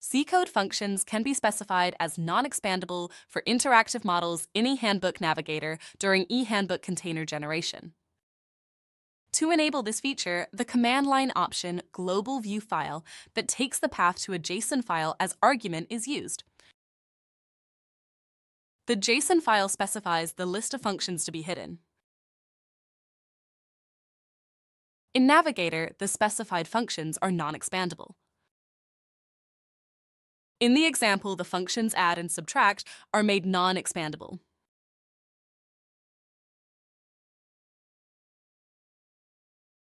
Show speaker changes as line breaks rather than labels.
C-code functions can be specified as non-expandable for interactive models in EHANDBOOK Navigator during EHANDBOOK Container generation. To enable this feature, the command line option Global View File that takes the path to a JSON file as argument is used. The JSON file specifies the list of functions to be hidden. In Navigator, the specified functions are non-expandable. In the example, the functions add and subtract are made non-expandable.